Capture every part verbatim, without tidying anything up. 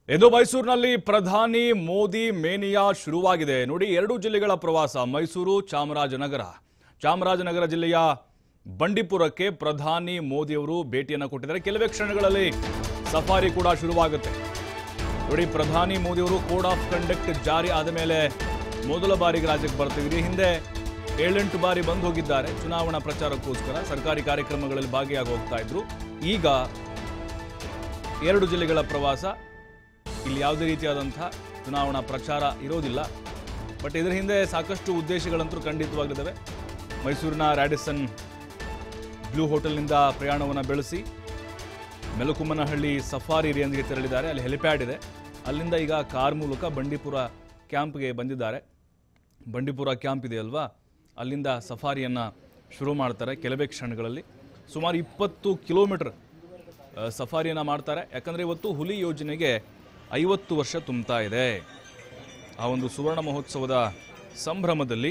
ಇಂದು ಮೈಸೂರಿನಲ್ಲಿ ಪ್ರಧಾನಿ ಮೋದಿ ಮೇನಿಯಾ ಶುರುವಾಗಿದೆ ನೋಡಿ. ಎರಡು ಜಿಲ್ಲೆಗಳ ಪ್ರವಾಸ, ಮೈಸೂರು ಚಾಮರಾಜನಗರ. ಚಾಮರಾಜನಗರ ಜಿಲ್ಲೆಯ ಬಂಡೀಪುರಕ್ಕೆ ಪ್ರಧಾನಿ ಮೋದಿ ಅವರು ಭೇಟಿಯನ್ನು ಕೊಟ್ಟಿದ್ದಾರೆ. ಕೆಲವೇ ಕ್ಷಣಗಳಲ್ಲಿ ಸಫಾರಿ ಕೂಡ ಶುರುವಾಗುತ್ತೆ ನೋಡಿ. ಪ್ರಧಾನಿ ಮೋದಿ ಅವರು ಕೋಡ್ ಆಫ್ ಕಂಡಕ್ಟ್ ಜಾರಿ ಆದ ಮೇಲೆ ಮೊದಲ ಬಾರಿಗೆ ರಾಜ್ಯಕ್ಕೆ ಬರ್ತಿದ್ದೀರಿ. ಹಿಂದೆ ಏಳೆಂಟು ಬಾರಿ ಬಂದು ಹೋಗಿದ್ದಾರೆ ಚುನಾವಣಾ ಪ್ರಚಾರಕ್ಕೋಸ್ಕರ, ಸರ್ಕಾರಿ ಕಾರ್ಯಕ್ರಮಗಳಲ್ಲಿ ಭಾಗಿಯಾಗಿ ಹೋಗ್ತಾ ಇದ್ರು. ಈಗ ಎರಡು ಜಿಲ್ಲೆಗಳ ಪ್ರವಾಸ, ಇಲ್ಲಿ ಯಾವುದೇ ರೀತಿಯಾದಂತಹ ಚುನಾವಣಾ ಪ್ರಚಾರ ಇರೋದಿಲ್ಲ. ಬಟ್ ಇದರ ಹಿಂದೆ ಸಾಕಷ್ಟು ಉದ್ದೇಶಗಳಂತೂ ಖಂಡಿತವಾಗಿದ್ದಾವೆ. ಮೈಸೂರಿನ ರ್ಯಾಡಿಸನ್ ಬ್ಲೂ ಹೋಟೆಲ್ನಿಂದ ಪ್ರಯಾಣವನ್ನು ಬೆಳೆಸಿ ಮೆಲುಕುಮ್ಮನಹಳ್ಳಿ ಸಫಾರಿ ರೇಂಜ್ಗೆ ತೆರಳಿದ್ದಾರೆ. ಅಲ್ಲಿ ಹೆಲಿಪ್ಯಾಡ್ ಇದೆ. ಅಲ್ಲಿಂದ ಈಗ ಕಾರ್ ಮೂಲಕ ಬಂಡೀಪುರ ಕ್ಯಾಂಪ್ಗೆ ಬಂದಿದ್ದಾರೆ. ಬಂಡೀಪುರ ಕ್ಯಾಂಪ್ ಇದೆ ಅಲ್ವಾ, ಅಲ್ಲಿಂದ ಸಫಾರಿಯನ್ನು ಶುರು ಮಾಡ್ತಾರೆ ಕೆಲವೇ ಕ್ಷಣಗಳಲ್ಲಿ. ಸುಮಾರು ಇಪ್ಪತ್ತು ಕಿಲೋಮೀಟರ್ ಸಫಾರಿಯನ್ನು ಮಾಡ್ತಾರೆ. ಯಾಕಂದರೆ ಇವತ್ತು ಹುಲಿ ಯೋಜನೆಗೆ ಐವತ್ತು ವರ್ಷ ತುಂಬ್ತಾ ಇದೆ. ಆ ಒಂದು ಸುವರ್ಣ ಮಹೋತ್ಸವದ ಸಂಭ್ರಮದಲ್ಲಿ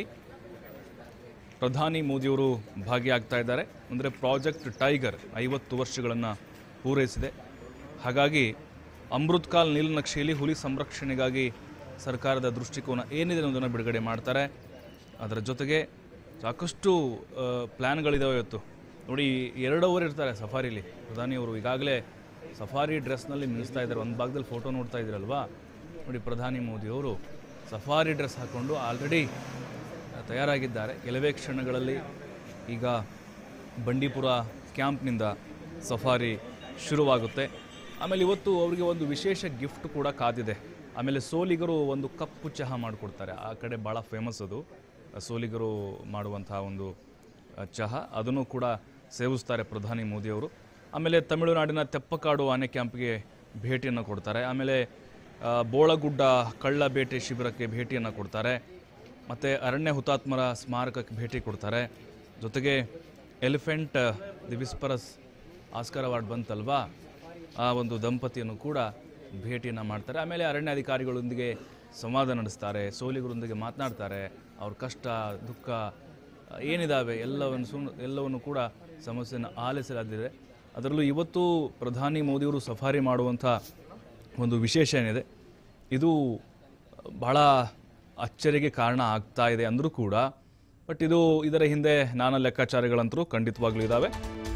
ಪ್ರಧಾನಿ ಮೋದಿಯವರು ಭಾಗಿಯಾಗ್ತಾ ಇದ್ದಾರೆ. ಅಂದರೆ ಪ್ರಾಜೆಕ್ಟ್ ಟೈಗರ್ ಐವತ್ತು ವರ್ಷಗಳನ್ನು ಪೂರೈಸಿದೆ. ಹಾಗಾಗಿ ಅಮೃತ್ ಕಾಲ್ ನೀಲನಕ್ಷೆಯಲ್ಲಿ ಹುಲಿ ಸಂರಕ್ಷಣೆಗಾಗಿ ಸರ್ಕಾರದ ದೃಷ್ಟಿಕೋನ ಏನಿದೆ ಅನ್ನೋದನ್ನು ಬಿಡುಗಡೆ ಮಾಡ್ತಾರೆ. ಅದರ ಜೊತೆಗೆ ಸಾಕಷ್ಟು ಪ್ಲ್ಯಾನ್ಗಳಿದ್ದಾವೆ ಇವತ್ತು ನೋಡಿ. ಎರಡು ಅವರ್ ಇರ್ತಾರೆ ಸಫಾರಿಲಿ ಪ್ರಧಾನಿಯವರು. ಈಗಾಗಲೇ ಸಫಾರಿ ಡ್ರೆಸ್ನಲ್ಲಿ ನಿಲ್ಲಿಸ್ತಾ ಇದ್ದಾರೆ. ಒಂದು ಭಾಗದಲ್ಲಿ ಫೋಟೋ ನೋಡ್ತಾ ಇದ್ದೀರಲ್ವಾ ನೋಡಿ. ಪ್ರಧಾನಿ ಮೋದಿಯವರು ಸಫಾರಿ ಡ್ರೆಸ್ ಹಾಕ್ಕೊಂಡು ಆಲ್ರೆಡಿ ತಯಾರಾಗಿದ್ದಾರೆ. ಕೆಲವೇ ಕ್ಷಣಗಳಲ್ಲಿ ಈಗ ಬಂಡೀಪುರ ಕ್ಯಾಂಪ್ನಿಂದ ಸಫಾರಿ ಶುರುವಾಗುತ್ತೆ. ಆಮೇಲೆ ಇವತ್ತು ಅವರಿಗೆ ಒಂದು ವಿಶೇಷ ಗಿಫ್ಟ್ ಕೂಡ ಕಾದಿದೆ. ಆಮೇಲೆ ಸೋಲಿಗರು ಒಂದು ಕಪ್ಪು ಚಹಾ ಮಾಡಿಕೊಡ್ತಾರೆ. ಆ ಕಡೆ ಭಾಳ ಫೇಮಸ್ ಅದು, ಸೋಲಿಗರು ಮಾಡುವಂತಹ ಒಂದು ಚಹಾ, ಅದನ್ನು ಕೂಡ ಸೇವಿಸ್ತಾರೆ ಪ್ರಧಾನಿ ಮೋದಿಯವರು. ಆಮೇಲೆ ತಮಿಳುನಾಡಿನ ತೆಪ್ಪಕಾಡು ಆನೆ ಕ್ಯಾಂಪ್ಗೆ ಭೇಟಿಯನ್ನು ಕೊಡ್ತಾರೆ. ಆಮೇಲೆ ಬೋಳಗುಡ್ಡ ಕಳ್ಳ ಬೇಟೆ ಶಿಬಿರಕ್ಕೆ ಭೇಟಿಯನ್ನು ಕೊಡ್ತಾರೆ. ಮತ್ತು ಅರಣ್ಯ ಹುತಾತ್ಮರ ಸ್ಮಾರಕಕ್ಕೆ ಭೇಟಿ ಕೊಡ್ತಾರೆ. ಜೊತೆಗೆ elephant the whisperers Oscar award ಬಂತಲ್ವಾ, ಆ ಒಂದು ದಂಪತಿಯನ್ನು ಕೂಡ ಭೇಟಿಯನ್ನು ಮಾಡ್ತಾರೆ. ಆಮೇಲೆ ಅರಣ್ಯಾಧಿಕಾರಿಗಳೊಂದಿಗೆ ಸಂವಾದ ನಡೆಸ್ತಾರೆ, ಸೋಲಿಗರೊಂದಿಗೆ ಮಾತನಾಡ್ತಾರೆ. ಅವ್ರ ಕಷ್ಟ ದುಃಖ ಏನಿದ್ದಾವೆ ಎಲ್ಲವನ್ನು ಸುಮ್ ಎಲ್ಲವನ್ನು ಕೂಡ ಸಮಸ್ಯೆಯನ್ನು ಆಲಿಸಲಾಗಿದೆ. ಅದರಲ್ಲೂ ಇವತ್ತು ಪ್ರಧಾನಿ ಮೋದಿಯವರು ಸಫಾರಿ ಮಾಡುವಂಥ ಒಂದು ವಿಶೇಷ ಏನಿದೆ, ಇದು ಬಹಳ ಅಚ್ಚರಿಗೆ ಕಾರಣ ಆಗ್ತಾ ಇದೆ ಅಂದರೂ ಕೂಡ, ಬಟ್ ಇದು ಇದರ ಹಿಂದೆ ನಾನಾ ಲೆಕ್ಕಾಚಾರಗಳಂತರೂ ಖಂಡಿತವಾಗ್ಲೂ ಇದ್ದಾವೆ.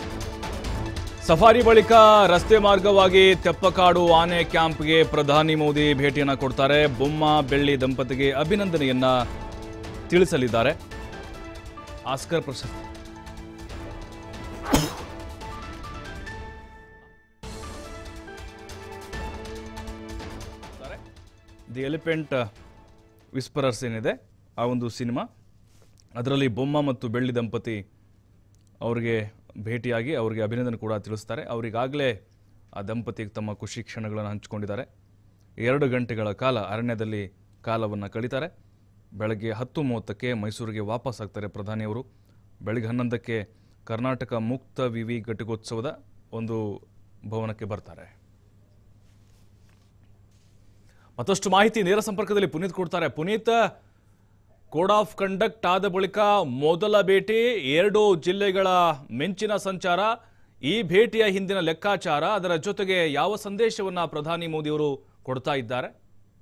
ಸಫಾರಿ ಬಳಿಕ ರಸ್ತೆ ಮಾರ್ಗವಾಗಿ ತೆಪ್ಪಕಾಡು ಆನೆ ಕ್ಯಾಂಪ್ಗೆ ಪ್ರಧಾನಿ ಮೋದಿ ಭೇಟಿಯನ್ನು ಕೊಡ್ತಾರೆ. ಬೊಮ್ಮ ಬೆಳ್ಳಿ ದಂಪತಿಗೆ ಅಭಿನಂದನೆಯನ್ನ ತಿಳಿಸಲಿದ್ದಾರೆ. ಆಸ್ಕರ್ ಪ್ರಶಸ್ತಿ ದಿ ಎಲಿಫೆಂಟ್ ವಿಸ್ಪರರ್ಸ್ ಏನಿದೆ ಆ ಒಂದು ಸಿನಿಮಾ, ಅದರಲ್ಲಿ ಬೊಮ್ಮ ಮತ್ತು ಬೆಳ್ಳಿ ದಂಪತಿ ಅವರಿಗೆ ಭೇಟಿಯಾಗಿ ಅವರಿಗೆ ಅಭಿನಂದನೆ ಕೂಡ ತಿಳಿಸ್ತಾರೆ. ಅವರಿಗಾಗಲೇ ಆ ದಂಪತಿಗೆ ತಮ್ಮ ಖುಷಿ ಕ್ಷಣಗಳನ್ನು ಹಂಚಿಕೊಂಡಿದ್ದಾರೆ. ಎರಡು ಗಂಟೆಗಳ ಕಾಲ ಅರಣ್ಯದಲ್ಲಿ ಕಾಲವನ್ನು ಕಳೀತಾರೆ. ಬೆಳಗ್ಗೆ ಹತ್ತು ಮೂವತ್ತಕ್ಕೆ ಮೈಸೂರಿಗೆ ವಾಪಸ್ ಆಗ್ತಾರೆ ಪ್ರಧಾನಿಯವರು. ಬೆಳಗ್ಗೆ ಹನ್ನೊಂದಕ್ಕೆ ಕರ್ನಾಟಕ ಮುಕ್ತ ವಿವಿ ಘಟಿಕೋತ್ಸವದ ಒಂದು ಭವನಕ್ಕೆ ಬರ್ತಾರೆ. ಮತ್ತಷ್ಟು ಮಾಹಿತಿ ನೇರ ಸಂಪರ್ಕದಲ್ಲಿ ಪುನೀತ್ ಕೊಡ್ತಾರೆ. ಪುನೀತ್, ಕೋಡ್ ಆಫ್ ಕಂಡಕ್ಟ್ ಆದ ಬಳಿಕ ಮೊದಲ ಭೇಟಿ, ಎರಡು ಜಿಲ್ಲೆಗಳ ಮಿಂಚಿನ ಸಂಚಾರ, ಈ ಭೇಟಿಯ ಹಿಂದಿನ ಲೆಕ್ಕಾಚಾರ, ಅದರ ಜೊತೆಗೆ ಯಾವ ಸಂದೇಶವನ್ನ ಪ್ರಧಾನಿ ಮೋದಿಯವರು ಕೊಡ್ತಾ ಇದ್ದಾರೆ?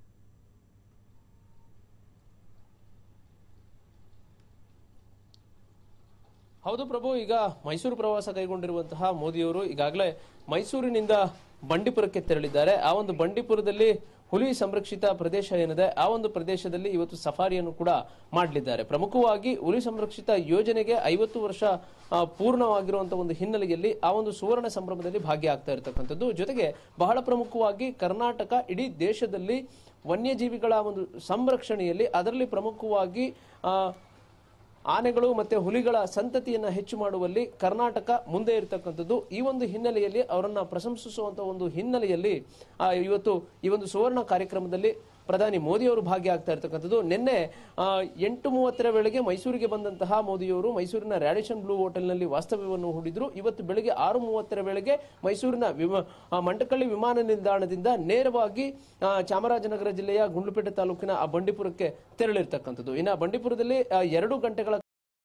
ಹೌದು ಪ್ರಭು, ಈಗ ಮೈಸೂರು ಪ್ರವಾಸ ಕೈಗೊಂಡಿರುವಂತಹ ಮೋದಿಯವರು ಈಗಾಗಲೇ ಮೈಸೂರಿನಿಂದ ಬಂಡೀಪುರಕ್ಕೆ ತೆರಳಿದ್ದಾರೆ. ಆ ಒಂದು ಬಂಡೀಪುರದಲ್ಲಿ ಹುಲಿ ಸಂರಕ್ಷಿತ ಪ್ರದೇಶ ಏನಿದೆ ಆ ಒಂದು ಪ್ರದೇಶದಲ್ಲಿ ಇವತ್ತು ಸಫಾರಿಯನ್ನು ಕೂಡ ಮಾಡಲಿದ್ದಾರೆ. ಪ್ರಮುಖವಾಗಿ ಹುಲಿ ಸಂರಕ್ಷಿತ ಯೋಜನೆಗೆ ಐವತ್ತು ವರ್ಷ ಪೂರ್ಣವಾಗಿರುವಂತಹ ಒಂದು ಹಿನ್ನೆಲೆಯಲ್ಲಿ ಆ ಒಂದು ಸುವರ್ಣ ಸಂಭ್ರಮದಲ್ಲಿ ಭಾಗಿಯಾಗ್ತಾ ಇರತಕ್ಕಂಥದ್ದು. ಜೊತೆಗೆ ಬಹಳ ಪ್ರಮುಖವಾಗಿ ಕರ್ನಾಟಕ ಇಡೀ ದೇಶದಲ್ಲಿ ವನ್ಯಜೀವಿಗಳ ಒಂದು ಸಂರಕ್ಷಣೆಯಲ್ಲಿ, ಅದರಲ್ಲಿ ಪ್ರಮುಖವಾಗಿ ಆ ಆನೆಗಳು ಮತ್ತೆ ಹುಲಿಗಳ ಸಂತತಿಯನ್ನ ಹೆಚ್ಚು ಮಾಡುವಲ್ಲಿ ಕರ್ನಾಟಕ ಮುಂದೆ ಇರತಕ್ಕಂಥದ್ದು. ಈ ಒಂದು ಹಿನ್ನೆಲೆಯಲ್ಲಿ ಅವರನ್ನ ಪ್ರಶಂಸಿಸುವಂತ ಒಂದು ಹಿನ್ನೆಲೆಯಲ್ಲಿ ಇವತ್ತು ಈ ಒಂದು ಸುವರ್ಣ ಕಾರ್ಯಕ್ರಮದಲ್ಲಿ ಪ್ರಧಾನಿ ಮೋದಿಯವರು ಭಾಗಿಯಾಗ್ತಾ ಇರತಕ್ಕಂಥದ್ದು. ನಿನ್ನೆ ಎಂಟು ಮೂವತ್ತರ ವೇಳೆಗೆ ಮೈಸೂರಿಗೆ ಬಂದಂತಹ ಮೋದಿಯವರು ಮೈಸೂರಿನ ರ್ಯಾಡಿಸನ್ ಬ್ಲೂ ಹೋಟೆಲ್ನಲ್ಲಿ ವಾಸ್ತವ್ಯವನ್ನು ಹೂಡಿದ್ರು. ಇವತ್ತು ಬೆಳಗ್ಗೆ ಆರು ಮೂವತ್ತರ ವೇಳೆಗೆ ಮೈಸೂರಿನ ವಿಮಾ ಮಂಟಕಳ್ಳಿ ವಿಮಾನ ನಿಲ್ದಾಣದಿಂದ ನೇರವಾಗಿ ಚಾಮರಾಜನಗರ ಜಿಲ್ಲೆಯ ಗುಂಡ್ಲುಪೇಟೆ ತಾಲೂಕಿನ ಆ ಬಂಡೀಪುರಕ್ಕೆ ತೆರಳಿರ್ತಕ್ಕಂಥದ್ದು. ಇನ್ನು ಬಂಡೀಪುರದಲ್ಲಿ ಎರಡು ಗಂಟೆಗಳ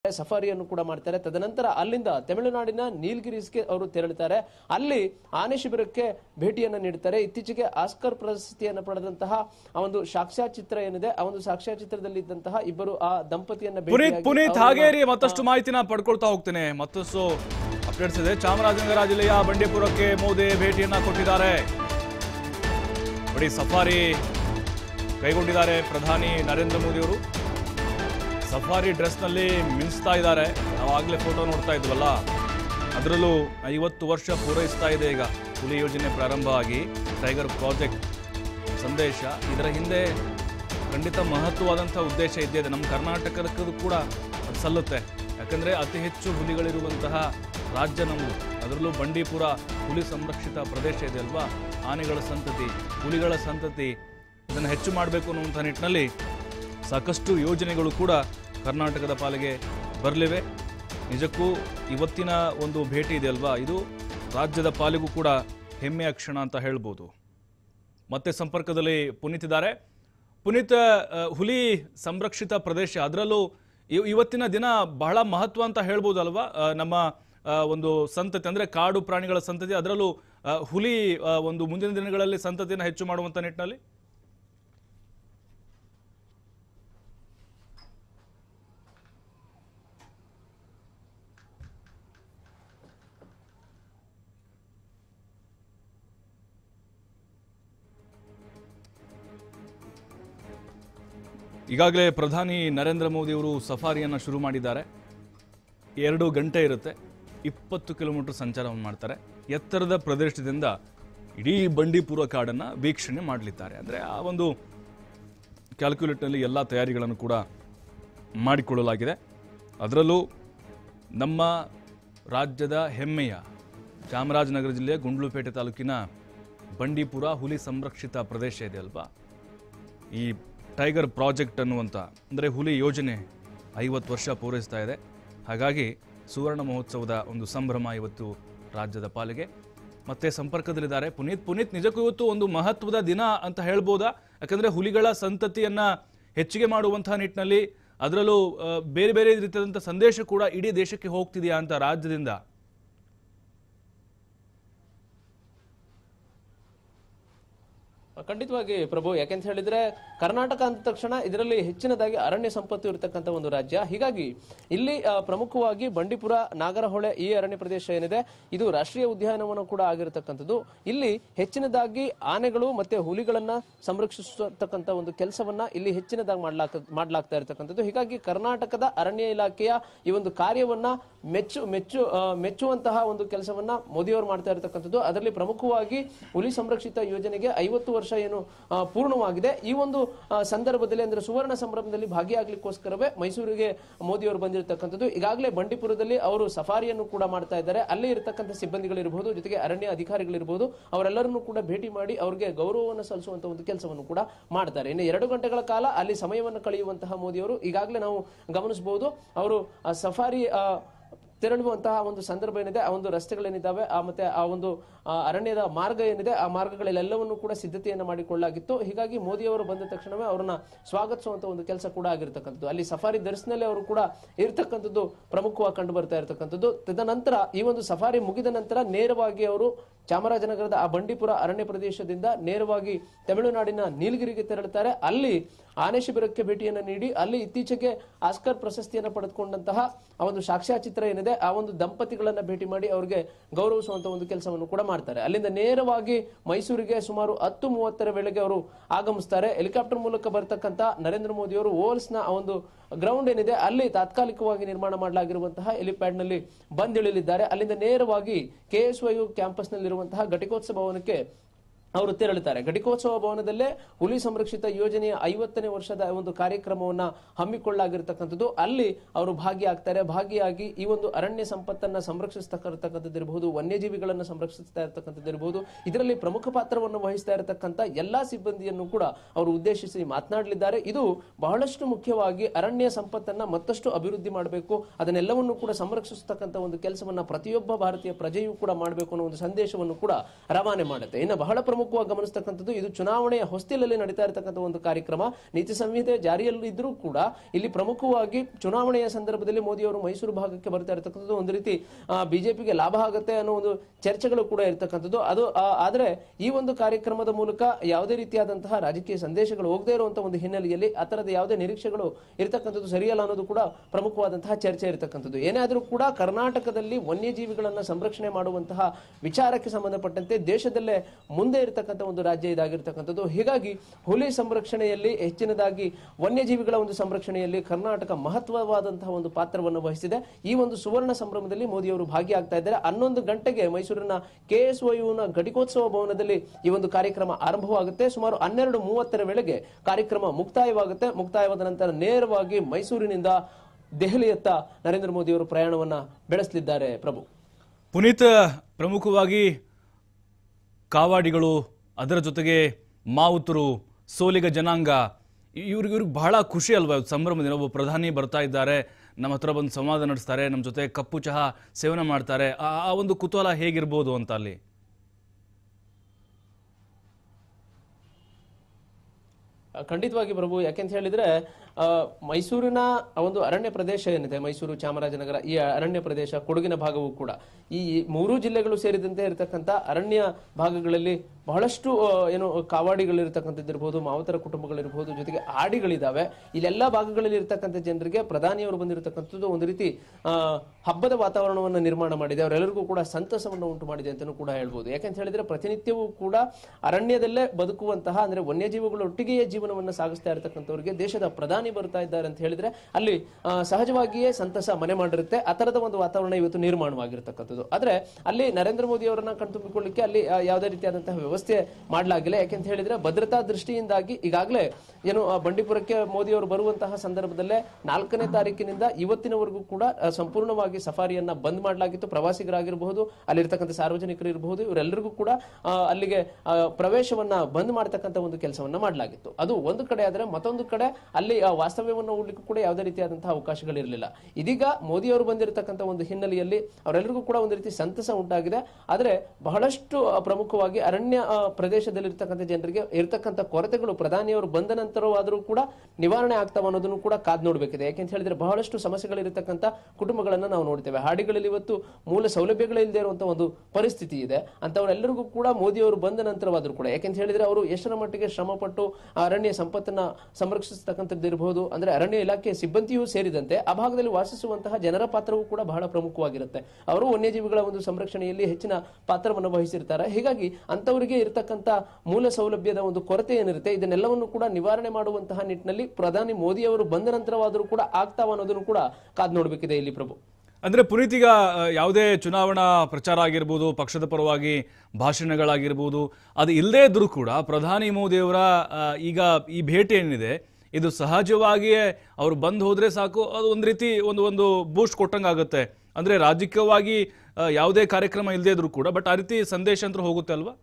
ಸಫಾರಿಯನ್ನು ಕೂಡ ಮಾಡ್ತಾರೆ. ತದನಂತರ ಅಲ್ಲಿಂದ ತಮಿಳುನಾಡಿನ ನೀಲಗಿರೀಸ್ಗೆ ಅವರು ತೆರಳುತ್ತಾರೆ. ಅಲ್ಲಿ ಆನೆ ಶಿಬಿರಕ್ಕೆ ಭೇಟಿಯನ್ನು ನೀಡುತ್ತಾರೆ. ಇತ್ತೀಚೆಗೆ ಆಸ್ಕರ್ ಪ್ರಶಸ್ತಿಯನ್ನು ಪಡೆದಂತಹ ಆ ಒಂದು ಸಾಕ್ಷ್ಯಚಿತ್ರ ಏನಿದೆ, ಆ ಒಂದು ಸಾಕ್ಷ್ಯಚಿತ್ರದಲ್ಲಿ ಇದ್ದಂತಹ ಇಬ್ಬರು ಆ ದಂಪತಿಯನ್ನ ಪುನೀತ್ ಪುನೀತ್ ಹಾಗೇರಿ ಮತ್ತಷ್ಟು ಮಾಹಿತಿನ ಪಡ್ಕೊಳ್ತಾ ಹೋಗ್ತೇನೆ. ಮತ್ತಷ್ಟು ಅಪ್ಡೇಟ್ಸ್ ಇದೆ. ಚಾಮರಾಜನಗರ ಜಿಲ್ಲೆಯ ಬಂಡೀಪುರಕ್ಕೆ ಮೋದಿ ಭೇಟಿಯನ್ನ ಕೊಟ್ಟಿದ್ದಾರೆ. ಬರೀ ಸಫಾರಿ ಕೈಗೊಂಡಿದ್ದಾರೆ ಪ್ರಧಾನಿ ನರೇಂದ್ರ ಮೋದಿ ಅವರು. ಸಫಾರಿ ಡ್ರೆಸ್ನಲ್ಲಿ ಮಿಂಚ್ತಾ ಇದ್ದಾರೆ. ನಾವು ಆಗಲೇ ಫೋಟೋ ನೋಡ್ತಾ ಇದ್ವಲ್ಲ, ಅದರಲ್ಲೂ ಐವತ್ತು ವರ್ಷ ಪೂರೈಸ್ತಾ ಇದೆ ಈಗ ಹುಲಿ ಯೋಜನೆ ಪ್ರಾರಂಭ ಆಗಿ. ಟೈಗರ್ ಪ್ರಾಜೆಕ್ಟ್ ಸಂದೇಶ ಇದರ ಹಿಂದೆ ಖಂಡಿತ ಮಹತ್ವವಾದಂಥ ಉದ್ದೇಶ ಇದ್ದೇ ಇದೆ. ನಮ್ಮ ಕರ್ನಾಟಕಕ್ಕೂ ಕೂಡ ಅದು ಸಲ್ಲುತ್ತೆ. ಯಾಕಂದರೆ ಅತಿ ಹೆಚ್ಚು ಹುಲಿಗಳಿರುವಂತಹ ರಾಜ್ಯ ನಮ್ಮದು. ಅದರಲ್ಲೂ ಬಂಡೀಪುರ ಹುಲಿ ಸಂರಕ್ಷಿತ ಪ್ರದೇಶ ಇದೆ ಅಲ್ವಾ. ಆನೆಗಳ ಸಂತತಿ, ಹುಲಿಗಳ ಸಂತತಿ ಇದನ್ನು ಹೆಚ್ಚು ಮಾಡಬೇಕು ಅನ್ನುವಂಥ ನಿಟ್ಟಿನಲ್ಲಿ ಸಾಕಷ್ಟು ಯೋಜನೆಗಳು ಕೂಡ ಕರ್ನಾಟಕದ ಪಾಲಿಗೆ ಬರಲಿವೆ. ನಿಜಕ್ಕೂ ಇವತ್ತಿನ ಒಂದು ಭೇಟಿ ಇದೆ ಅಲ್ವಾ, ಇದು ರಾಜ್ಯದ ಪಾಲಿಗೂ ಕೂಡ ಹೆಮ್ಮೆಯ ಕ್ಷಣ ಅಂತ ಹೇಳ್ಬೋದು. ಮತ್ತೆ ಸಂಪರ್ಕದಲ್ಲಿ ಪುನೀತ್ ಇದ್ದಾರೆ. ಪುನೀತ್, ಹುಲಿ ಸಂರಕ್ಷಿತ ಪ್ರದೇಶ ಅದರಲ್ಲೂ ಇವತ್ತಿನ ದಿನ ಬಹಳ ಮಹತ್ವ ಅಂತ ಹೇಳ್ಬೋದು ಅಲ್ವಾ. ನಮ್ಮ ಒಂದು ಸಂತತಿ ಅಂದರೆ ಕಾಡು ಪ್ರಾಣಿಗಳ ಸಂತತಿ, ಅದರಲ್ಲೂ ಹುಲಿ ಒಂದು ಮುಂದಿನ ದಿನಗಳಲ್ಲಿ ಸಂತತಿಯನ್ನು ಹೆಚ್ಚು ಮಾಡುವಂಥ ನಿಟ್ಟಿನಲ್ಲಿ ಈಗಾಗಲೇ ಪ್ರಧಾನಿ ನರೇಂದ್ರ ಮೋದಿ ಅವರು ಸಫಾರಿಯನ್ನು ಶುರು ಮಾಡಿದ್ದಾರೆ. ಎರಡು ಗಂಟೆ ಇರುತ್ತೆ. ಇಪ್ಪತ್ತು ಕಿಲೋಮೀಟರ್ ಸಂಚಾರವನ್ನು ಮಾಡ್ತಾರೆ. ಎತ್ತರದ ಪ್ರದೇಶದಿಂದ ಇಡೀ ಬಂಡೀಪುರ ಕಾಡನ್ನು ವೀಕ್ಷಣೆ ಮಾಡಲಿದ್ದಾರೆ. ಅಂದರೆ ಆ ಒಂದು ಕ್ಯಾಲ್ಕುಲೇಟ್ನಲ್ಲಿ ಎಲ್ಲ ತಯಾರಿಗಳನ್ನು ಕೂಡ ಮಾಡಿಕೊಳ್ಳಲಾಗಿದೆ. ಅದರಲ್ಲೂ ನಮ್ಮ ರಾಜ್ಯದ ಹೆಮ್ಮೆಯ ಚಾಮರಾಜನಗರ ಜಿಲ್ಲೆಯ ಗುಂಡ್ಲುಪೇಟೆ ತಾಲೂಕಿನ ಬಂಡೀಪುರ ಹುಲಿ ಸಂರಕ್ಷಿತ ಪ್ರದೇಶ ಇದೆ ಅಲ್ವಾ. ಈ ಟೈಗರ್ ಪ್ರಾಜೆಕ್ಟ್ ಅನ್ನುವಂಥ ಅಂದರೆ ಹುಲಿ ಯೋಜನೆ ಐವತ್ತು ವರ್ಷ ಪೂರೈಸ್ತಾ ಇದೆ. ಹಾಗಾಗಿ ಸುವರ್ಣ ಮಹೋತ್ಸವದ ಒಂದು ಸಂಭ್ರಮ ಇವತ್ತು ರಾಜ್ಯದ ಪಾಲಿಗೆ. ಮತ್ತೆ ಸಂಪರ್ಕದಲ್ಲಿದ್ದಾರೆ ಪುನೀತ್. ಪುನೀತ್, ನಿಜಕ್ಕೂ ಇವತ್ತು ಒಂದು ಮಹತ್ವದ ದಿನ ಅಂತ ಹೇಳ್ಬೋದಾ? ಯಾಕಂದರೆ ಹುಲಿಗಳ ಸಂತತಿಯನ್ನು ಹೆಚ್ಚಿಗೆ ಮಾಡುವಂಥ ನಿಟ್ಟಿನಲ್ಲಿ ಅದರಲ್ಲೂ ಬೇರೆ ಬೇರೆ ರೀತಿಯಾದಂಥ ಸಂದೇಶ ಕೂಡ ಇಡೀ ದೇಶಕ್ಕೆ ಹೋಗ್ತಿದೆಯಾ ಅಂತ ರಾಜ್ಯದಿಂದ? ಖಂಡಿತವಾಗಿ ಪ್ರಭು, ಯಾಕೆಂತ ಹೇಳಿದ್ರೆ ಕರ್ನಾಟಕ ಅಂದ ತಕ್ಷಣ ಇದರಲ್ಲಿ ಹೆಚ್ಚಿನದಾಗಿ ಅರಣ್ಯ ಸಂಪತ್ತು ಇರತಕ್ಕಂಥ ಒಂದು ರಾಜ್ಯ. ಹೀಗಾಗಿ ಇಲ್ಲಿ ಪ್ರಮುಖವಾಗಿ ಬಂಡೀಪುರ ನಾಗರಹೊಳೆ ಈ ಅರಣ್ಯ ಪ್ರದೇಶ ಏನಿದೆ ಇದು ರಾಷ್ಟ್ರೀಯ ಉದ್ಯಾನವನ ಕೂಡ ಆಗಿರತಕ್ಕಂಥದ್ದು. ಇಲ್ಲಿ ಹೆಚ್ಚಿನದಾಗಿ ಆನೆಗಳು ಮತ್ತೆ ಹುಲಿಗಳನ್ನ ಸಂರಕ್ಷಿಸತಕ್ಕಂಥ ಒಂದು ಕೆಲಸವನ್ನ ಇಲ್ಲಿ ಹೆಚ್ಚಿನದಾಗಿ ಮಾಡ್ಲಾಕ ಮಾಡ್ಲಾಗ್ತಾ ಇರತಕ್ಕಂಥದ್ದು. ಹೀಗಾಗಿ ಕರ್ನಾಟಕದ ಅರಣ್ಯ ಇಲಾಖೆಯ ಈ ಒಂದು ಕಾರ್ಯವನ್ನ ಮೆಚ್ಚು ಮೆಚ್ಚು ಮೆಚ್ಚುವಂತಹ ಒಂದು ಕೆಲಸವನ್ನ ಮೋದಿಯವರು ಮಾಡ್ತಾ ಇರತಕ್ಕಂಥದ್ದು. ಅದರಲ್ಲಿ ಪ್ರಮುಖವಾಗಿ ಹುಲಿ ಸಂರಕ್ಷಿತ ಯೋಜನೆಗೆ ಐವತ್ತು ವರ್ಷ ಏನು ಪೂರ್ಣವಾಗಿದೆ. ಈ ಒಂದು ಸಂದರ್ಭದಲ್ಲಿ ಅಂದ್ರೆ ಸುವರ್ಣ ಸಂಭ್ರಮದಲ್ಲಿ ಭಾಗಿಯಾಗಲಿಕ್ಕೋಸ್ಕರವೇ ಮೈಸೂರಿಗೆ ಮೋದಿ ಅವರು ಬಂದಿರತಕ್ಕಂಥದ್ದು. ಈಗಾಗಲೇ ಬಂಡೀಪುರದಲ್ಲಿ ಅವರು ಸಫಾರಿಯನ್ನು ಕೂಡ ಮಾಡ್ತಾ ಇದ್ದಾರೆ. ಅಲ್ಲಿ ಇರತಕ್ಕಂಥ ಸಿಬ್ಬಂದಿಗಳಿರಬಹುದು, ಜೊತೆಗೆ ಅರಣ್ಯ ಅಧಿಕಾರಿಗಳಿರಬಹುದು, ಅವರೆಲ್ಲರನ್ನೂ ಕೂಡ ಭೇಟಿ ಮಾಡಿ ಅವರಿಗೆ ಗೌರವವನ್ನು ಸಲ್ಲಿಸುವಂತಹ ಒಂದು ಕೆಲಸವನ್ನು ಕೂಡ ಮಾಡ್ತಾರೆ. ಇನ್ನು ಎರಡು ಗಂಟೆಗಳ ಕಾಲ ಅಲ್ಲಿ ಸಮಯವನ್ನು ಕಳೆಯುವಂತಹ ಮೋದಿ ಅವರು ಈಗಾಗಲೇ ನಾವು ಗಮನಿಸಬಹುದು. ಅವರು ಸಫಾರಿ ತೆರಳುವಂತಹ ಒಂದು ಸಂದರ್ಭ ಏನಿದೆ, ಆ ಒಂದು ರಸ್ತೆಗಳೇನಿದ್ದಾವೆ, ಆ ಮತ್ತೆ ಆ ಒಂದು ಅರಣ್ಯದ ಮಾರ್ಗ ಏನಿದೆ, ಆ ಮಾರ್ಗಗಳೆಲ್ಲವನ್ನೂ ಕೂಡ ಸಿದ್ಧತೆಯನ್ನು ಮಾಡಿಕೊಳ್ಳಲಾಗಿತ್ತು. ಹೀಗಾಗಿ ಮೋದಿ ಅವರು ಬಂದ ತಕ್ಷಣವೇ ಅವರನ್ನ ಸ್ವಾಗತಿಸುವಂತ ಒಂದು ಕೆಲಸ ಕೂಡ ಆಗಿರ್ತಕ್ಕಂಥದ್ದು. ಅಲ್ಲಿ ಸಫಾರಿ ದರ್ಶನದಲ್ಲಿ ಅವರು ಕೂಡ ಇರತಕ್ಕಂಥದ್ದು ಪ್ರಮುಖವಾಗಿ ಕಂಡು ಬರ್ತಾ ಇರತಕ್ಕಂಥದ್ದು. ತದನಂತರ ಈ ಒಂದು ಸಫಾರಿ ಮುಗಿದ ನಂತರ ನೇರವಾಗಿ ಅವರು ಚಾಮರಾಜನಗರದ ಆ ಬಂಡೀಪುರ ಅರಣ್ಯ ಪ್ರದೇಶದಿಂದ ನೇರವಾಗಿ ತಮಿಳುನಾಡಿನ ನೀಲಗಿರಿಗೆ ತೆರಳುತ್ತಾರೆ. ಅಲ್ಲಿ ಆನೆ ಶಿಬಿರಕ್ಕೆ ಭೇಟಿಯನ್ನು ನೀಡಿ ಅಲ್ಲಿ ಇತ್ತೀಚೆಗೆ ಆಸ್ಕರ್ ಪ್ರಶಸ್ತಿಯನ್ನು ಪಡೆದುಕೊಂಡಂತಹ ಆ ಒಂದು ಸಾಕ್ಷ್ಯಚಿತ್ರ ಏನಿದೆ, ಆ ಒಂದು ದಂಪತಿಗಳನ್ನ ಭೇಟಿ ಮಾಡಿ ಅವರಿಗೆ ಗೌರವಿಸುವಂತ ಒಂದು ಕೆಲಸವನ್ನು ಕೂಡ ಮಾಡ್ತಾರೆ. ಅಲ್ಲಿಂದ ನೇರವಾಗಿ ಮೈಸೂರಿಗೆ ಸುಮಾರು ಹತ್ತು ಮೂವತ್ತರ ವೇಳೆಗೆ ಅವರು ಆಗಮಿಸ್ತಾರೆ. ಹೆಲಿಕಾಪ್ಟರ್ ಮೂಲಕ ಬರ್ತಕ್ಕಂಥ ನರೇಂದ್ರ ಮೋದಿ ಅವರು ಓಲ್ಸ್ ನ ಒಂದು ಗ್ರೌಂಡ್ ಏನಿದೆ ಅಲ್ಲಿ ತಾತ್ಕಾಲಿಕವಾಗಿ ನಿರ್ಮಾಣ ಮಾಡಲಾಗಿರುವಂತಹ ಹೆಲಿಪ್ಯಾಡ್ ನಲ್ಲಿ ಬಂದಿಳಿಯಲಿದ್ದಾರೆ. ಅಲ್ಲಿಂದ ನೇರವಾಗಿ ಕೆಎಸ್ವೈಯು ಕ್ಯಾಂಪಸ್ ನಲ್ಲಿರುವಂತಹ ಘಟಿಕೋತ್ಸವ ಭವನಕ್ಕೆ ಅವರು ತೆರಳುತ್ತಾರೆ. ಘಟಿಕೋತ್ಸವ ಭವನದಲ್ಲೇ ಹುಲಿ ಸಂರಕ್ಷಿತ ಯೋಜನೆಯ ಐವತ್ತನೇ ವರ್ಷದ ಒಂದು ಕಾರ್ಯಕ್ರಮವನ್ನ ಹಮ್ಮಿಕೊಳ್ಳಲಾಗಿರ್ತಕ್ಕಂಥದ್ದು. ಅಲ್ಲಿ ಅವರು ಭಾಗಿಯಾಗ್ತಾರೆ. ಭಾಗಿಯಾಗಿ ಈ ಒಂದು ಅರಣ್ಯ ಸಂಪತ್ತನ್ನ ಸಂರಕ್ಷಿಸತಕ್ಕಂಥದ್ದಿರಬಹುದು, ವನ್ಯಜೀವಿಗಳನ್ನು ಸಂರಕ್ಷಿಸ್ತಾ ಇರತಕ್ಕಂಥದ್ದಿರಬಹುದು, ಇದರಲ್ಲಿ ಪ್ರಮುಖ ಪಾತ್ರವನ್ನು ವಹಿಸ್ತಾ ಇರತಕ್ಕಂಥ ಎಲ್ಲಾ ಸಿಬ್ಬಂದಿಯನ್ನು ಕೂಡ ಅವರು ಉದ್ದೇಶಿಸಿ ಮಾತನಾಡಲಿದ್ದಾರೆ. ಇದು ಬಹಳಷ್ಟು ಮುಖ್ಯವಾಗಿ ಅರಣ್ಯ ಸಂಪತ್ತನ್ನ ಮತ್ತಷ್ಟು ಅಭಿವೃದ್ಧಿ ಮಾಡಬೇಕು, ಅದನ್ನೆಲ್ಲವನ್ನು ಕೂಡ ಸಂರಕ್ಷಿಸತಕ್ಕಂಥ ಒಂದು ಕೆಲಸವನ್ನ ಪ್ರತಿಯೊಬ್ಬ ಭಾರತೀಯ ಪ್ರಜೆಯೂ ಕೂಡ ಮಾಡಬೇಕು ಅನ್ನೋ ಒಂದು ಸಂದೇಶವನ್ನು ಕೂಡ ರವಾನೆ ಮಾಡುತ್ತೆ. ಇನ್ನು ಬಹಳ ಪ್ರಮುಖ ಪ್ರಮುಖವಾಗಿ ಗಮನಿಸತಕ್ಕಂಥದ್ದು ಇದು ಚುನಾವಣೆಯ ಹೊಸ್ತಿಲಲ್ಲಿ ನಡೀತಾ ಇರತಕ್ಕಂಥ ಒಂದು ಕಾರ್ಯಕ್ರಮ. ನೀತಿ ಸಂಹಿತೆ ಜಾರಿಯಲ್ಲಿ ಇದ್ರೂ ಕೂಡ ಇಲ್ಲಿ ಪ್ರಮುಖವಾಗಿ ಚುನಾವಣೆಯ ಸಂದರ್ಭದಲ್ಲಿ ಮೋದಿ ಅವರು ಮೈಸೂರು ಭಾಗಕ್ಕೆ ಬರ್ತಾ ಇರತಕ್ಕಂಥದ್ದು ಒಂದು ರೀತಿ ಬಿಜೆಪಿಗೆ ಲಾಭ ಆಗುತ್ತೆ ಅನ್ನೋ ಒಂದು ಚರ್ಚೆಗಳು ಕೂಡ ಇರತಕ್ಕಂಥದ್ದು. ಅದು ಆದ್ರೆ ಈ ಒಂದು ಕಾರ್ಯಕ್ರಮದ ಮೂಲಕ ಯಾವುದೇ ರೀತಿಯಾದಂತಹ ರಾಜಕೀಯ ಸಂದೇಶಗಳು ಹೋಗದೇ ಇರುವಂತಹ ಒಂದು ಹಿನ್ನೆಲೆಯಲ್ಲಿ ಆ ತರದ ಯಾವುದೇ ನಿರೀಕ್ಷೆಗಳು ಇರತಕ್ಕಂಥದ್ದು ಸರಿಯಲ್ಲ ಅನ್ನೋದು ಕೂಡ ಪ್ರಮುಖವಾದಂತಹ ಚರ್ಚೆ ಇರತಕ್ಕಂಥದ್ದು. ಏನೇ ಆದರೂ ಕೂಡ ಕರ್ನಾಟಕದಲ್ಲಿ ವನ್ಯಜೀವಿಗಳನ್ನ ಸಂರಕ್ಷಣೆ ಮಾಡುವಂತಹ ವಿಚಾರಕ್ಕೆ ಸಂಬಂಧಪಟ್ಟಂತೆ ದೇಶದಲ್ಲೇ ಮುಂದೆ ಇರತಕ್ಕಂಥ ಒಂದು ರಾಜ್ಯ ಇದಾಗಿರ್ತಕ್ಕಂಥದ್ದು. ಹೀಗಾಗಿ ಹುಲಿ ಸಂರಕ್ಷಣೆಯಲ್ಲಿ ಹೆಚ್ಚಿನದಾಗಿ ವನ್ಯಜೀವಿಗಳ ಒಂದು ಸಂರಕ್ಷಣೆಯಲ್ಲಿ ಕರ್ನಾಟಕ ಮಹತ್ವವಾದಂತಹ ಒಂದು ಪಾತ್ರವನ್ನು ವಹಿಸಿದೆ. ಈ ಒಂದು ಸುವರ್ಣ ಸಂಭ್ರಮದಲ್ಲಿ ಮೋದಿ ಅವರು ಭಾಗಿಯಾಗ್ತಾ ಇದ್ದಾರೆ. ಹನ್ನೊಂದು ಗಂಟೆಗೆ ಮೈಸೂರಿನ ಕೆಎಸ್ಒಯುನ ಘಟಿಕೋತ್ಸವ ಭವನದಲ್ಲಿ ಈ ಒಂದು ಕಾರ್ಯಕ್ರಮ ಆರಂಭವಾಗುತ್ತೆ. ಸುಮಾರು ಹನ್ನೆರಡು ಮೂವತ್ತರ ವೇಳೆಗೆ ಕಾರ್ಯಕ್ರಮ ಮುಕ್ತಾಯವಾಗುತ್ತೆ. ಮುಕ್ತಾಯವಾದ ನಂತರ ನೇರವಾಗಿ ಮೈಸೂರಿನಿಂದ ದೆಹಲಿಯತ್ತ ನರೇಂದ್ರ ಮೋದಿ ಅವರು ಪ್ರಯಾಣವನ್ನ ಬೆಳೆಸಲಿದ್ದಾರೆ. ಪ್ರಭು ಪುನೀತ್, ಪ್ರಮುಖವಾಗಿ ಕಾವಾಡಿಗಳು, ಅದರ ಜೊತೆಗೆ ಮಾವುತರು, ಸೋಲಿಗ ಜನಾಂಗ, ಇವ್ರಿಗೆ ಇವ್ರಿಗೆ ಬಹಳ ಖುಷಿ ಅಲ್ವಾ ಸಂಭ್ರಮದಿಂದ. ಒಬ್ಬ ಪ್ರಧಾನಿ ಬರ್ತಾ ಇದ್ದಾರೆ, ನಮ್ಮ ಹತ್ರ ಬಂದು ಸಂವಾದ ನಡೆಸ್ತಾರೆ, ನಮ್ಮ ಜೊತೆ ಕಪ್ಪು ಚಹಾ ಸೇವನೆ ಮಾಡ್ತಾರೆ. ಆ ಒಂದು ಕುತೂಹಲ ಹೇಗಿರ್ಬೋದು ಅಂತ ಅಲ್ಲಿ? ಖಂಡಿತವಾಗಿ ಪ್ರಭು, ಯಾಕೆಂತ ಹೇಳಿದ್ರೆ ಮೈಸೂರಿನ ಒಂದು ಅರಣ್ಯ ಪ್ರದೇಶ ಏನಿದೆ, ಮೈಸೂರು, ಚಾಮರಾಜನಗರ, ಈ ಅರಣ್ಯ ಪ್ರದೇಶ, ಕೊಡಗಿನ ಭಾಗವೂ ಕೂಡ ಈ ಮೂರು ಜಿಲ್ಲೆಗಳು ಸೇರಿದಂತೆ ಇರತಕ್ಕಂಥ ಅರಣ್ಯ ಭಾಗಗಳಲ್ಲಿ ಬಹಳಷ್ಟು ಏನು ಕಾವಾಡಿಗಳಿರ್ತಕ್ಕಂಥದ್ದಿರ್ಬೋದು, ಮಾವುತರ ಕುಟುಂಬಗಳಿರ್ಬೋದು, ಜೊತೆಗೆ ಆಡಿಗಳಿದಾವೆ. ಇಲ್ಲೆಲ್ಲ ಭಾಗಗಳಲ್ಲಿ ಇರ್ತಕ್ಕಂಥ ಜನರಿಗೆ ಪ್ರಧಾನಿಯವರು ಬಂದಿರತಕ್ಕಂಥದ್ದು ಒಂದು ರೀತಿ ಆ ಹಬ್ಬದ ವಾತಾವರಣವನ್ನು ನಿರ್ಮಾಣ ಮಾಡಿದೆ. ಅವರೆಲ್ಲರಿಗೂ ಕೂಡ ಸಂತಸವನ್ನು ಉಂಟು ಮಾಡಿದೆ ಅಂತಲೂ ಕೂಡ ಹೇಳ್ಬೋದು. ಯಾಕೆಂತ ಹೇಳಿದ್ರೆ ಪ್ರತಿನಿತ್ಯವೂ ಕೂಡ ಅರಣ್ಯದಲ್ಲೇ ಬದುಕುವಂತಹ ಅಂದ್ರೆ ವನ್ಯಜೀವಿಗಳೊಟ್ಟಿಗೆಯೇ ಜೀವನವನ್ನು ಸಾಗಿಸ್ತಾ ಇರತಕ್ಕಂಥವ್ರಿಗೆ ದೇಶದ ಪ್ರಧಾನಿ ಬರ್ತಾ ಇದ್ದಾರೆ ಅಂತ ಹೇಳಿದ್ರೆ ಅಲ್ಲಿ ಸಹಜವಾಗಿಯೇ ಸಂತಸ ಮನೆ ಮಾಡಿರುತ್ತೆ. ಆ ತರದ ಒಂದು ವಾತಾವರಣ ಇವತ್ತು ನಿರ್ಮಾಣವಾಗಿರ್ತಕ್ಕಂಥದ್ದು. ಆದ್ರೆ ಅಲ್ಲಿ ನರೇಂದ್ರ ಮೋದಿ ಅವರನ್ನ ಕಣ್ತುಂಬಿಕೊಳ್ಳಿಕ್ಕೆ ಅಲ್ಲಿ ಯಾವುದೇ ರೀತಿಯಾದಂತಹ ವ್ಯವಸ್ಥೆ ಮಾಡಲಾಗಿಲ್ಲ. ಯಾಕೆಂತ ಹೇಳಿದ್ರೆ ಭದ್ರತಾ ದೃಷ್ಟಿಯಿಂದಾಗಿ ಈಗಾಗಲೇ ಏನು ಬಂಡೀಪುರಕ್ಕೆ ಮೋದಿ ಅವರು ಬರುವಂತಹ ಸಂದರ್ಭದಲ್ಲೇ ನಾಲ್ಕನೇ ತಾರೀಕಿನಿಂದ ಇವತ್ತಿನವರೆಗೂ ಕೂಡ ಸಂಪೂರ್ಣವಾಗಿ ಸಫಾರಿಯನ್ನ ಬಂದ್ ಮಾಡಲಾಗಿತ್ತು. ಪ್ರವಾಸಿಗರಾಗಿರಬಹುದು, ಅಲ್ಲಿರ್ತಕ್ಕಂಥ ಸಾರ್ವಜನಿಕರು ಇರಬಹುದು, ಇವರೆಲ್ಲರಿಗೂ ಕೂಡ ಅಲ್ಲಿಗೆ ಪ್ರವೇಶವನ್ನ ಬಂದ್ ಮಾಡತಕ್ಕಂಥ ಒಂದು ಕೆಲಸವನ್ನ ಮಾಡಲಾಗಿತ್ತು. ಅದು ಒಂದು ಕಡೆ ಆದ್ರೆ ಮತ್ತೊಂದು ಕಡೆ ಅಲ್ಲಿ ವಾಸ್ತವ್ಯವನ್ನು ಹೂಡಲಿಕ್ಕೂ ಕೂಡ ಯಾವುದೇ ರೀತಿಯಾದಂತಹ ಅವಕಾಶಗಳಿರಲಿಲ್ಲ. ಇದೀಗ ಮೋದಿ ಅವರು ಬಂದಿರತಕ್ಕಂಥ ಒಂದು ಹಿನ್ನೆಲೆಯಲ್ಲಿ ಅವರೆಲ್ಲರಿಗೂ ಕೂಡ ಒಂದು ರೀತಿ ಸಂತಸ ಉಂಟಾಗಿದೆ. ಆದ್ರೆ ಬಹಳಷ್ಟು ಪ್ರಮುಖವಾಗಿ ಅರಣ್ಯ ಪ್ರದೇಶದಲ್ಲಿರ್ತಕ್ಕಂಥ ಜನರಿಗೆ ಇರತಕ್ಕಂಥ ಕೊರತೆಗಳು ಪ್ರಧಾನಿಯವರು ಬಂದ ನಂತರವಾದರೂ ಕೂಡ ನಿವಾರಣೆ ಆಗ್ತಾವ ಅನ್ನೋದನ್ನು ಕೂಡ ಕಾದ್ ನೋಡ್ಬೇಕಿದೆ. ಯಾಕೆಂತ ಹೇಳಿದ್ರೆ ಬಹಳಷ್ಟು ಸಮಸ್ಯೆಗಳಿರತಕ್ಕಂಥ ಕುಟುಂಬಗಳನ್ನ ನಾವು ನೋಡ್ತೇವೆ. ಹಾಡಿಗಳಲ್ಲಿ ಇವತ್ತು ಮೂಲ ಸೌಲಭ್ಯಗಳಿಲ್ಲದೆ ಇರುವಂತಹ ಒಂದು ಪರಿಸ್ಥಿತಿ ಇದೆ. ಅಂತವರೆಲ್ಲರಿಗೂ ಕೂಡ ಮೋದಿ ಅವರು ಬಂದ ನಂತರವಾದರೂ ಕೂಡ, ಯಾಕೆಂತ ಹೇಳಿದ್ರೆ ಅವರು ಎಷ್ಟರ ಮಟ್ಟಿಗೆ ಶ್ರಮ ಪಟ್ಟು ಅರಣ್ಯ ಸಂಪತ್ತನ್ನ ಸಂರಕ್ಷಿಸತಕ್ಕಂಥದ್ದು ಇರಬಹುದು, ಅಂದ್ರೆ ಅರಣ್ಯ ಇಲಾಖೆ ಸಿಬ್ಬಂದಿಯೂ ಸೇರಿದಂತೆ ಆ ಭಾಗದಲ್ಲಿ ವಾಸಿಸುವಂತಹ ಜನರ ಪಾತ್ರವೂ ಕೂಡ ಬಹಳ ಪ್ರಮುಖವಾಗಿರುತ್ತೆ. ಅವರು ವನ್ಯಜೀವಿಗಳ ಒಂದು ಸಂರಕ್ಷಣೆಯಲ್ಲಿ ಹೆಚ್ಚಿನ ಪಾತ್ರವನ್ನು ವಹಿಸಿರ್ತಾರೆ. ಹೀಗಾಗಿ ಅಂತವರಿಗೆ ಇರತಕ್ಕಂಥ ಮೂಲ ಸೌಲಭ್ಯದ ಒಂದು ಕೊರತೆ ಏನಿರುತ್ತೆ ಇದನ್ನೆಲ್ಲವನ್ನು ಕೂಡ ನಿವಾರಣೆ ಮಾಡುವಂತಹ ನಿಟ್ಟಿನಲ್ಲಿ ಪ್ರಧಾನಿ ಮೋದಿ ಅವರು ಬಂದ ನಂತರವಾದರೂ ಕೂಡ ಆಗ್ತಾವ ಅನ್ನೋದನ್ನು ಕೂಡ ಕಾದ್ ನೋಡ್ಬೇಕಿದೆ ಇಲ್ಲಿ ಪ್ರಭು. ಅಂದ್ರೆ ಪುನೀತ್, ಈಗ ಯಾವುದೇ ಚುನಾವಣಾ ಪ್ರಚಾರ ಆಗಿರ್ಬೋದು, ಪಕ್ಷದ ಪರವಾಗಿ ಭಾಷಣಗಳಾಗಿರ್ಬೋದು, ಅದು ಇಲ್ಲದೇ ಇದ್ರೂ ಕೂಡ ಪ್ರಧಾನಿ ಮೋದಿಯವರ ಈಗ ಈ ಭೇಟಿ ಏನಿದೆ ಇದು ಸಹಜವಾಗಿಯೇ ಅವರು ಬಂದು ಹೋದ್ರೆ ಸಾಕು, ಅದು ಒಂದು ರೀತಿ ಒಂದು ಒಂದು ಬೂಸ್ಟ್ ಕೊಟ್ಟಂಗಾಗುತ್ತೆ. ಅಂದ್ರೆ ರಾಜಕೀಯವಾಗಿ ಯಾವುದೇ ಕಾರ್ಯಕ್ರಮ ಇಲ್ಲದೇ ಇದ್ರೂ ಕೂಡ ಬಟ್ ಆ ರೀತಿ ಸಂದೇಶ ಅಂತ ಹೋಗುತ್ತೆ ಅಲ್ವಾ?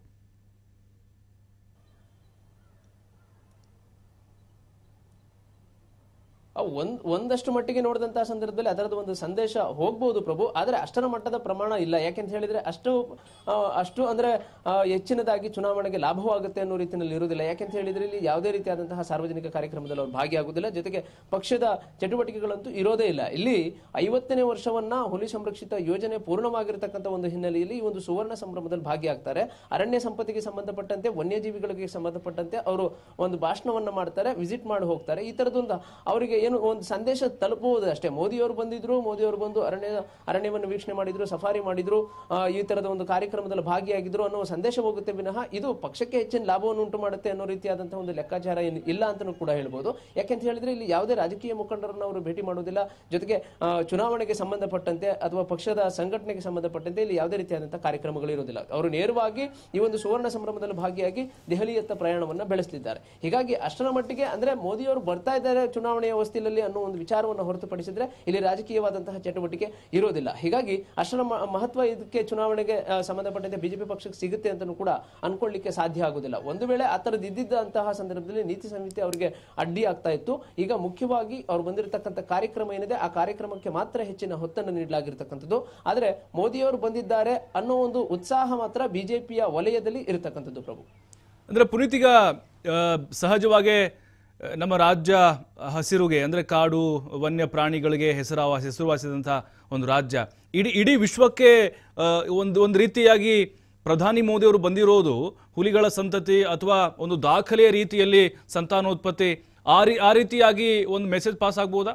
ಒಂದ್ ಒಂದಷ್ಟು ಮಟ್ಟಿಗೆ ನೋಡಿದಂತಹ ಸಂದರ್ಭದಲ್ಲಿ ಅದರದ ಒಂದು ಸಂದೇಶ ಹೋಗ್ಬಹುದು ಪ್ರಭು. ಆದ್ರೆ ಅಷ್ಟರ ಮಟ್ಟದ ಪ್ರಮಾಣ ಇಲ್ಲ. ಯಾಕೆಂತ ಹೇಳಿದ್ರೆ ಅಷ್ಟು ಅಷ್ಟು ಅಂದ್ರೆ ಹೆಚ್ಚಿನದಾಗಿ ಚುನಾವಣೆಗೆ ಲಾಭವಾಗುತ್ತೆ ಅನ್ನೋ ರೀತಿಯಲ್ಲಿ ಇರುವುದಿಲ್ಲ. ಯಾಕೆಂತ ಹೇಳಿದ್ರೆ ಇಲ್ಲಿ ಯಾವುದೇ ರೀತಿಯಾದಂತಹ ಸಾರ್ವಜನಿಕ ಕಾರ್ಯಕ್ರಮದಲ್ಲಿ ಅವರು ಭಾಗಿಯಾಗುವುದಿಲ್ಲ. ಜೊತೆಗೆ ಪಕ್ಷದ ಚಟುವಟಿಕೆಗಳಂತೂ ಇರೋದೇ ಇಲ್ಲ. ಇಲ್ಲಿ ಐವತ್ತನೇ ವರ್ಷವನ್ನ ಹುಲಿ ಸಂರಕ್ಷಿತ ಯೋಜನೆ ಪೂರ್ಣವಾಗಿರತಕ್ಕಂಥ ಒಂದು ಹಿನ್ನೆಲೆಯಲ್ಲಿ ಈ ಒಂದು ಸುವರ್ಣ ಸಂಭ್ರಮದಲ್ಲಿ ಭಾಗಿಯಾಗ್ತಾರೆ. ಅರಣ್ಯ ಸಂಪತ್ತಿಗೆ ಸಂಬಂಧಪಟ್ಟಂತೆ, ವನ್ಯಜೀವಿಗಳಿಗೆ ಸಂಬಂಧಪಟ್ಟಂತೆ ಅವರು ಒಂದು ಭಾಷಣವನ್ನ ಮಾಡ್ತಾರೆ, ವಿಸಿಟ್ ಮಾಡಿ ಹೋಗ್ತಾರೆ. ಈ ತರದೊಂದು ಅವರಿಗೆ ಏನು ಒಂದು ಸಂದೇಶ ತಲುಪುವುದು ಅಷ್ಟೇ. ಮೋದಿ ಅವರು ಬಂದಿದ್ರು, ಮೋದಿ ಅವರು ಬಂದು ಅರಣ್ಯ ಅರಣ್ಯವನ್ನು ವೀಕ್ಷಣೆ ಮಾಡಿದ್ರು, ಸಫಾರಿ ಮಾಡಿದ್ರು, ಈ ತರದ ಒಂದು ಕಾರ್ಯಕ್ರಮದಲ್ಲಿ ಭಾಗಿಯಾಗಿದ್ರು ಅನ್ನೋ ಸಂದೇಶ ಹೋಗುತ್ತೆ ವಿನಃ ಇದು ಪಕ್ಷಕ್ಕೆ ಹೆಚ್ಚಿನ ಲಾಭವನ್ನು ಉಂಟು ಮಾಡುತ್ತೆ ಅನ್ನೋ ರೀತಿಯಾದಂತಹ ಒಂದು ಲೆಕ್ಕಾಚಾರ ಇಲ್ಲ ಅಂತಾನೂ ಕೂಡ ಹೇಳ್ಬೋದು. ಯಾಕೆಂತ ಹೇಳಿದ್ರೆ ಇಲ್ಲಿ ಯಾವುದೇ ರಾಜಕೀಯ ಮುಖಂಡರನ್ನು ಅವರು ಭೇಟಿ ಮಾಡುವುದಿಲ್ಲ. ಜೊತೆಗೆ ಚುನಾವಣೆಗೆ ಸಂಬಂಧಪಟ್ಟಂತೆ ಅಥವಾ ಪಕ್ಷದ ಸಂಘಟನೆಗೆ ಸಂಬಂಧಪಟ್ಟಂತೆ ಇಲ್ಲಿ ಯಾವುದೇ ರೀತಿಯಾದಂತಹ ಕಾರ್ಯಕ್ರಮಗಳು ಇರುವುದಿಲ್ಲ. ಅವರು ನೇರವಾಗಿ ಈ ಒಂದು ಸುವರ್ಣ ಸಂಭ್ರಮದಲ್ಲಿ ಭಾಗಿಯಾಗಿ ದೆಹಲಿಯತ್ತ ಪ್ರಯಾಣವನ್ನ ಬೆಳೆಸಲಿದ್ದಾರೆ. ಹೀಗಾಗಿ ಅಷ್ಟರ ಮಟ್ಟಿಗೆ ಅಂದ್ರೆ ಮೋದಿ ಅವರು ಬರ್ತಾ ಇದ್ದಾರೆ ಚುನಾವಣೆಯ ಹೊಸ್ತಿಲಲ್ಲಿ ಅನ್ನೋ ಒಂದು ವಿಚಾರವನ್ನು ಹೊರತುಪಡಿಸಿದ್ರೆ ಇಲ್ಲಿ ರಾಜಕೀಯವಾದಂತಹ ಚಟುವಟಿಕೆ ಇರೋದಿಲ್ಲ. ಹೀಗಾಗಿ ಅಷ್ಟರ ಮಹತ್ವ ಇದಕ್ಕೆ ಚುನಾವಣೆಗೆ ಸಂಬಂಧಪಟ್ಟಂತೆ ಬಿಜೆಪಿ ಪಕ್ಷಕ್ಕೆ ಸಿಗುತ್ತೆ ಅಂತಲೂ ಕೂಡ ಅನ್ಕೊಳ್ಳಿಕ್ಕೆ ಸಾಧ್ಯ ಆಗುದಿಲ್ಲ. ಒಂದು ವೇಳೆ ಆ ತರದ್ದು ಇದ್ದಿದ್ದಂತಹ ಸಂದರ್ಭದಲ್ಲಿ ನೀತಿ ಸಂಹಿತೆ ಅವರಿಗೆ ಅಡ್ಡಿ ಆಗ್ತಾ ಇತ್ತು. ಈಗ ಮುಖ್ಯವಾಗಿ ಅವ್ರು ಬಂದಿರತಕ್ಕಂಥ ಕಾರ್ಯಕ್ರಮ ಏನಿದೆ ಆ ಕಾರ್ಯಕ್ರಮಕ್ಕೆ ಮಾತ್ರ ಹೆಚ್ಚಿನ ಹೊತ್ತನ್ನು ನೀಡಲಾಗಿರ್ತಕ್ಕಂಥದ್ದು. ಆದ್ರೆ ಮೋದಿಯವರು ಬಂದಿದ್ದಾರೆ ಅನ್ನೋ ಒಂದು ಉತ್ಸಾಹ ಮಾತ್ರ ಬಿಜೆಪಿಯ ವಲಯದಲ್ಲಿ ಇರತಕ್ಕಂಥದ್ದು ಪ್ರಭು. ಅಂದರೆ ಪುನೀತ್ ಈಗ ಆ, ಸಹಜವಾಗೇ ಆ, ನಮ್ಮ ರಾಜ್ಯ ಹಸಿರುಗೆ ಅಂದರೆ ಕಾಡು ವನ್ಯ ಪ್ರಾಣಿಗಳಿಗೆ ಹೆಸರಾವ ಹೆಸರುವಾಸಿದಂಥ ಒಂದು ರಾಜ್ಯ ಇಡೀ ಇಡೀ ವಿಶ್ವಕ್ಕೆ ಆ, ಒಂದು ಒಂದು ರೀತಿಯಾಗಿ ಪ್ರಧಾನಿ ಮೋದಿಯವರು ಬಂದಿರೋದು ಹುಲಿಗಳ ಸಂತತಿ ಅಥವಾ ಒಂದು ದಾಖಲೆಯ ರೀತಿಯಲ್ಲಿ ಸಂತಾನೋತ್ಪತ್ತಿ ಆ ರೀ ಆ ರೀತಿಯಾಗಿ ಒಂದು ಮೆಸೇಜ್ ಪಾಸ್ ಆಗ್ಬೋದಾ?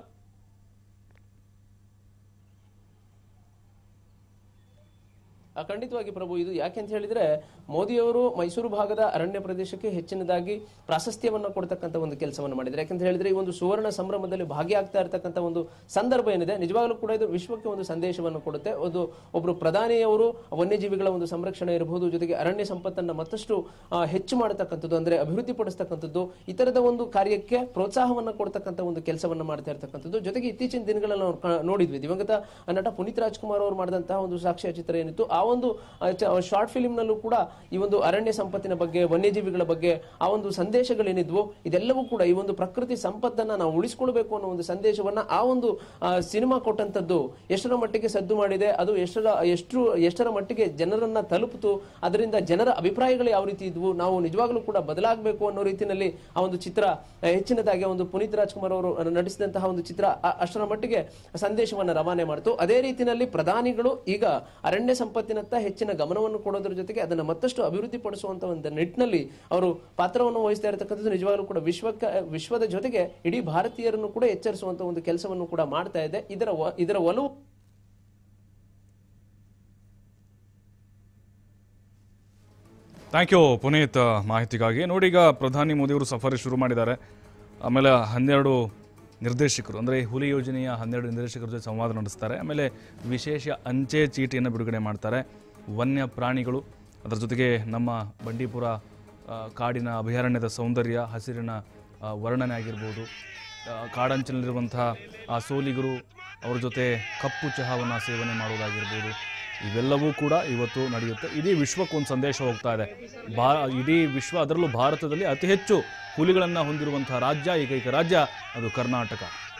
ಆ, ಖಂಡಿತವಾಗಿ ಪ್ರಭು. ಇದು ಯಾಕೆ ಅಂತ ಹೇಳಿದ್ರೆ ಮೋದಿಯವರು ಮೈಸೂರು ಭಾಗದ ಅರಣ್ಯ ಪ್ರದೇಶಕ್ಕೆ ಹೆಚ್ಚಿನದಾಗಿ ಪ್ರಾಶಸ್ತ್ಯವನ್ನು ಕೊಡ್ತಕ್ಕಂಥ ಒಂದು ಕೆಲಸವನ್ನು ಮಾಡಿದ್ದಾರೆ. ಯಾಕಂತ ಹೇಳಿದ್ರೆ ಈ ಒಂದು ಸುವರ್ಣ ಸಂಭ್ರಮದಲ್ಲಿ ಭಾಗಿಯಾಗ್ತಾ ಇರತಕ್ಕಂಥ ಒಂದು ಸಂದರ್ಭ ಏನಿದೆ ನಿಜವಾಗ್ಲೂ ಕೂಡ ಇದು ವಿಶ್ವಕ್ಕೆ ಒಂದು ಸಂದೇಶವನ್ನು ಕೊಡುತ್ತೆ. ಒಂದು ಒಬ್ಬರು ಪ್ರಧಾನಿಯವರು ವನ್ಯಜೀವಿಗಳ ಒಂದು ಸಂರಕ್ಷಣೆ ಇರಬಹುದು, ಜೊತೆಗೆ ಅರಣ್ಯ ಸಂಪತ್ತನ್ನು ಮತ್ತಷ್ಟು ಆ, ಹೆಚ್ಚು ಮಾಡತಕ್ಕಂಥದ್ದು ಅಂದ್ರೆ ಅಭಿವೃದ್ಧಿ ಪಡಿಸ್ತಕ್ಕಂಥದ್ದು, ಇತರದ ಒಂದು ಕಾರ್ಯಕ್ಕೆ ಪ್ರೋತ್ಸಾಹವನ್ನು ಕೊಡ್ತಕ್ಕಂಥ ಒಂದು ಕೆಲಸವನ್ನು ಮಾಡ್ತಾ ಇರತಕ್ಕಂಥದ್ದು. ಜೊತೆಗೆ ಇತ್ತೀಚಿನ ದಿನಗಳಲ್ಲಿ ನಾವು ಕ- ನೋಡಿದ್ವಿ ದಿವಂಗತ ನಟ ಪುನೀತ್ ರಾಜ್ಕುಮಾರ್ ಅವರು ಮಾಡಿದಂತಹ ಒಂದು ಸಾಕ್ಷ್ಯ ಚಿತ್ರ ಏನಿತ್ತು, ಆ ಒಂದು ಶಾರ್ಟ್ ಫಿಲಿಂ ನಲ್ಲೂ ಕೂಡ ಈ ಒಂದು ಅರಣ್ಯ ಸಂಪತ್ತಿನ ಬಗ್ಗೆ, ವನ್ಯಜೀವಿಗಳ ಬಗ್ಗೆ ಆ ಒಂದು ಸಂದೇಶಗಳೇನಿದ್ವು ಇದೆಲ್ಲವೂ ಕೂಡ ಈ ಒಂದು ಪ್ರಕೃತಿ ಸಂಪತ್ತನ್ನ ನಾವು ಉಳಿಸಿಕೊಳ್ಬೇಕು ಅನ್ನೋ ಒಂದು ಸಂದೇಶವನ್ನ ಆ ಒಂದು ಆ, ಸಿನಿಮಾ ಕೊಟ್ಟಂತದ್ದು ಎಷ್ಟರ ಮಟ್ಟಿಗೆ ಸದ್ದು ಮಾಡಿದೆ, ಅದು ಎಷ್ಟರ ಎಷ್ಟು ಎಷ್ಟರ ಮಟ್ಟಿಗೆ ಜನರನ್ನ ತಲುಪಿತು, ಅದರಿಂದ ಜನರ ಅಭಿಪ್ರಾಯಗಳು ಯಾವ ರೀತಿ ಇದ್ವು, ನಾವು ನಿಜವಾಗ್ಲೂ ಕೂಡ ಬದಲಾಗಬೇಕು ಅನ್ನೋ ರೀತಿಯಲ್ಲಿ ಆ ಒಂದು ಚಿತ್ರ ಆ, ಹೆಚ್ಚಿನದಾಗಿ ಒಂದು ಪುನೀತ್ ರಾಜ್ಕುಮಾರ್ ಅವರು ನಟಿಸಿದಂತಹ ಒಂದು ಚಿತ್ರ ಆ- ಅಷ್ಟರ ಮಟ್ಟಿಗೆ ಸಂದೇಶವನ್ನ ರವಾನೆ ಮಾಡಿತು. ಅದೇ ರೀತಿಯಲ್ಲಿ ಪ್ರಧಾನಿಗಳು ಈಗ ಅರಣ್ಯ ಸಂಪತ್ತಿನತ್ತ ಹೆಚ್ಚಿನ ಗಮನವನ್ನು ಕೊಡೋದ್ರ ಜೊತೆಗೆ ಅದನ್ನ ಮತ್ತಷ್ಟು ಅಭಿವೃದ್ಧಿ ಪಡಿಸುವಂತ ಒಂದು ನಿಟ್ಟಿನಲ್ಲಿ ಅವರು ಪಾತ್ರವನ್ನು ವಹಿಸ್ತಾ ಇರತಕ್ಕಂಥದ್ದು ನಿಜವಾಗ್ಲೂ ಕೂಡ ವಿಶ್ವಕ್ಕೆ ವಿಶ್ವದ ಜೊತೆಗೆ ಇಡೀ ಭಾರತೀಯರನ್ನು ಕೂಡ ಎಚ್ಚರಿಸುವಂತ ಒಂದು ಕೆಲಸವನ್ನು ಕೂಡ ಮಾಡ್ತಾ ಇದೆ. ಇದರ ವ- ಇದರ ಒಲವು ಥ್ಯಾಂಕ್ ಯು ಪುನೀತ್ ಮಾಹಿತಿಗಾಗಿ. ನೋಡಿ, ಈಗ ಪ್ರಧಾನಿ ಮೋದಿಯವರು ಸಫಾರಿ ಶುರು ಮಾಡಿದ್ದಾರೆ. ಆಮೇಲೆ ಹನ್ನೆರಡು ನಿರ್ದೇಶಕರು ಅಂದರೆ ಹುಲಿ ಯೋಜನೆಯ ಹನ್ನೆರಡು ನಿರ್ದೇಶಕರ ಜೊತೆ ಸಂವಾದ ನಡೆಸ್ತಾರೆ. ಆಮೇಲೆ ವಿಶೇಷ ಅಂಚೆ ಚೀಟಿಯನ್ನು ಬಿಡುಗಡೆ ಮಾಡ್ತಾರೆ. ವನ್ಯ ಪ್ರಾಣಿಗಳು, ಅದರ ಜೊತೆಗೆ ನಮ್ಮ ಬಂಡೀಪುರ ಆ, ಕಾಡಿನ ಅಭಯಾರಣ್ಯದ ಸೌಂದರ್ಯ, ಹಸಿರಿನ ಆ, ವರ್ಣನೆ ಆಗಿರ್ಬೋದು, ಆ, ಕಾಡಂಚಿನಲ್ಲಿರುವಂತಹ ಆ ಸೋಲಿಗರು, ಅವ್ರ ಜೊತೆ ಕಪ್ಪು ಚಹಾವನ್ನು ಸೇವನೆ ಮಾಡೋದಾಗಿರ್ಬೋದು, ಇವೆಲ್ಲವೂ ಕೂಡ ಇವತ್ತು ನಡೆಯುತ್ತೆ. ಇಡೀ ವಿಶ್ವಕ್ಕೊಂದು ಸಂದೇಶ ಹೋಗ್ತಾ ಇದೆ. ಬಾ ಇಡೀ ವಿಶ್ವ, ಅದರಲ್ಲೂ ಭಾರತದಲ್ಲಿ ಅತಿ ಹೆಚ್ಚು ಹುಲಿಗಳನ್ನು ಹೊಂದಿರುವಂತಹ ರಾಜ್ಯ, ಏಕೈಕ ರಾಜ್ಯ ಅದು ಕರ್ನಾಟಕ.